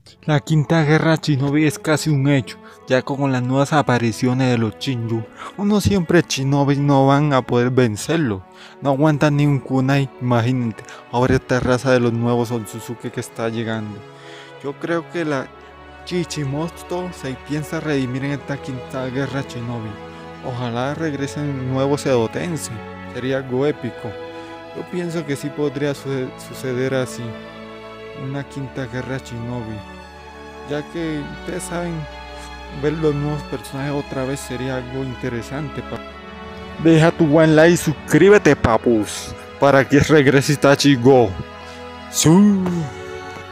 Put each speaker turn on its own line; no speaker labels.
La quinta guerra shinobi es casi un hecho, ya con las nuevas apariciones de los Shinju. Uno siempre shinobi no van a poder vencerlo. No aguantan ni un kunai, imagínate. Ahora esta raza de los nuevos Otsutsuki que está llegando. Yo creo que la Chichimoto se piensa redimir en esta quinta guerra shinobi. Ojalá regresen nuevos Edotense. Sería algo épico. Yo pienso que sí podría suceder así. Una quinta guerra shinobi. Ya que ustedes saben, ver los nuevos personajes otra vez sería algo interesante. Deja tu buen like y suscríbete, papus, para que regrese Itachi Go. ¡Sí!